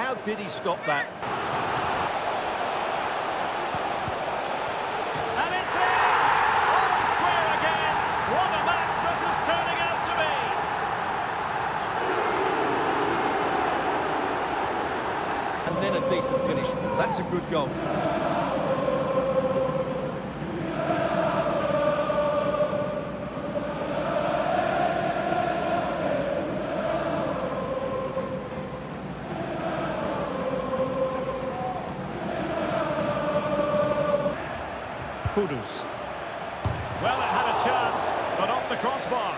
How did he stop that? And it's in! All square again! What a match this is turning out to be! And then a decent finish. That's a good goal. Kudus. Well, it had a chance, but off the crossbar.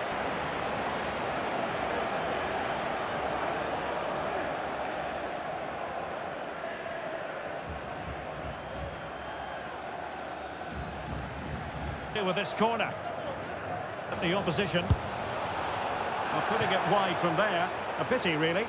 With this corner. At the opposition. Well, putting it wide from there. A pity, really.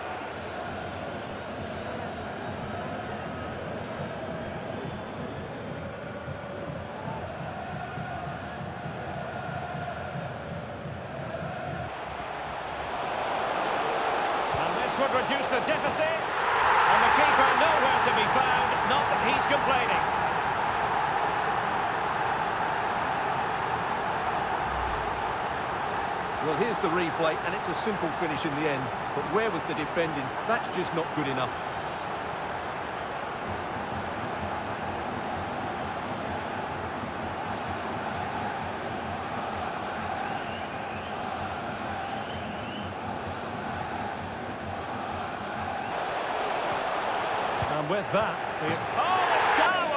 Would reduce the deficit, and the keeper nowhere to be found, not that he's complaining. Well, here's the replay, and it's a simple finish in the end. But where was the defending? That's just not good enough. And with that, oh, it's gone!